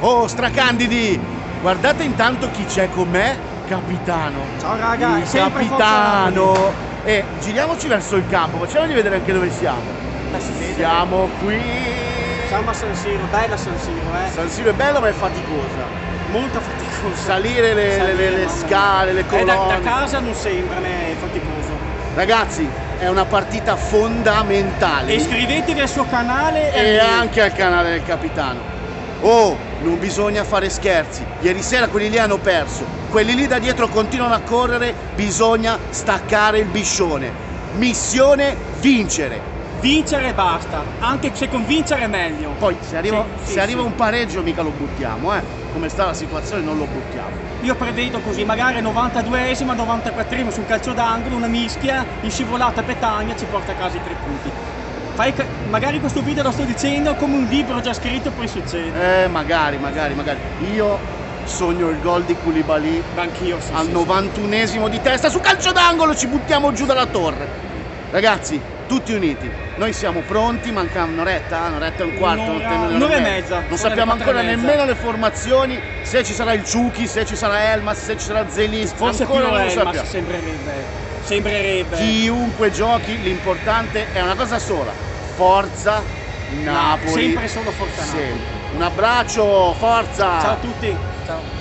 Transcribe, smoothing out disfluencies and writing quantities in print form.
Oh, stracandidi! Guardate intanto chi c'è con me, capitano. Ciao raga, il capitano. E giriamoci verso il campo, facciamogli vedere anche dove siamo. Si vede. Siamo qui. Siamo a San Siro, bella San Siro, San Siro è bella ma è faticosa. Molto faticosa. Salire le scale, le colonne. Da casa non sembra, ma è faticoso. Ragazzi, è una partita fondamentale. Iscrivetevi al suo canale e anche al canale del capitano. Oh, non bisogna fare scherzi. Ieri sera quelli lì hanno perso. Quelli lì da dietro continuano a correre. Bisogna staccare il biscione. Missione vincere. Vincere e basta. Anche se con vincere è meglio. Poi se arriva un pareggio mica lo buttiamo, Come sta la situazione non lo buttiamo. Io prevedo così, magari 92esima, 94esima sul calcio d'angolo, una mischia in scivolata Petagna ci porta a casa i 3 punti. Magari questo video lo sto dicendo come un libro già scritto, poi succede. Magari. Io sogno il gol di Koulibaly. Anch'io, al 91esimo di testa su calcio d'angolo, ci buttiamo giù dalla torre. Ragazzi, tutti uniti. Noi siamo pronti, manca un'oretta e un quarto. Un'ora e mezza. Non sappiamo ancora nemmeno le formazioni, se ci sarà il Ciuchi, se ci sarà Elmas, se ci sarà Zelinski. Forse ancora più non lo Elmas, sappiamo. Sembrerebbe. Chiunque giochi, l'importante è una cosa sola: forza Napoli. Sempre solo forza Napoli. Un abbraccio, forza! Ciao a tutti. Ciao.